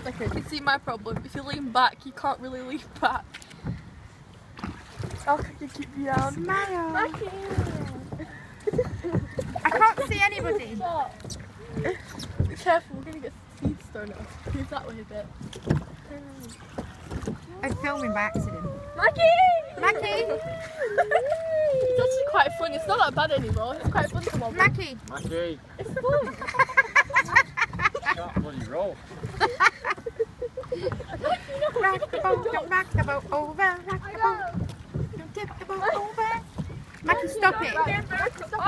Okay, you can see my problem. If you lean back, you can't really lean back. How can you keep me down? Smile. Mackie! I can't see anybody. Be careful, we're gonna get teeth thrown at us. Move that way a bit. I'm filming by accident. Mackie! Mackie! It's actually quite fun. It's not that bad anymore. It's quite fun to wobble. Mackie! Mackie! It's fun. Can't bloody roll. Rock the boat, don't rock the boat over, rock the boat. Don't tip the boat over. Mackie, stop it.